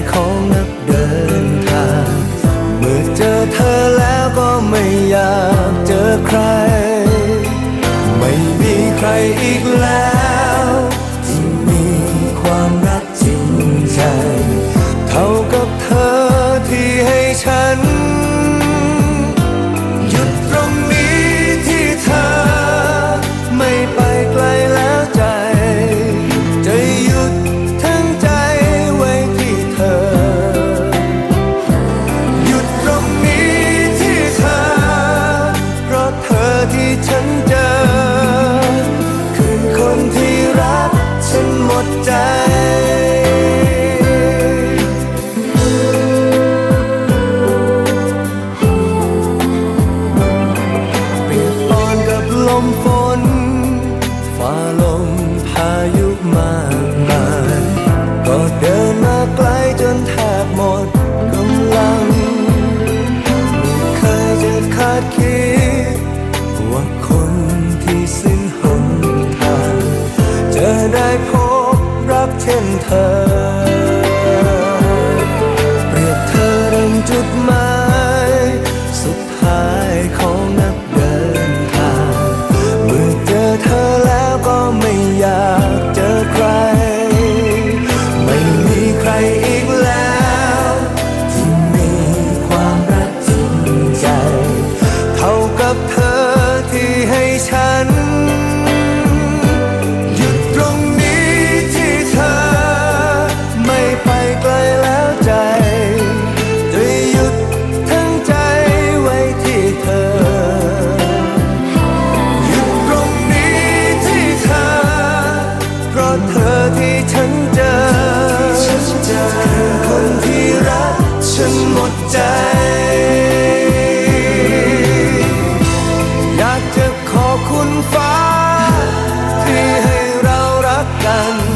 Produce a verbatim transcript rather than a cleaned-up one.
ของนักเดินทางเมื่อเจอเธอแล้วก็ไม่อยากเจอใครไม่มีใครอีกแล้วที่มีความรักจริงใจเท่ากับเธอที่ให้ฉันหยุดตรงนี้ที่เธอไม่ไปไกลแล้วใจจะหยุดทั้งใจไว้ที่เธอหยุดตรงนี้ที่เธอเพราะเธอที่ฉันเจอคือคนที่รักฉันหมดใจลมฝนฝ่าลมพายุมากมายก็เดินมาไกลจนแทบหมดกำลังไม่เคยจะคาดคิดว่าคนที่สิ้นหนทางจะได้พบรักเช่นเธอเปรียบเธอดังจุดหมายสุดท้ายของนักเดินทางเมื่อเจอเธอแล้วก็ไม่อยากเจอใครไม่มีใครอีกแล้วที่มีความรักจริงใจเท่ากับเธอที่ให้ฉันหยุดตรงนี้ที่เธอไม่ไปไกลแล้วใจจะหยุดทั้งใจไว้ที่เธอหยุดตรงนี้ที่เธอเพราะเธอที่ฉันเจอคือคนที่รักฉันหมดใจอยากจะขอบคุณฟ้าที่ให้เรารักกัน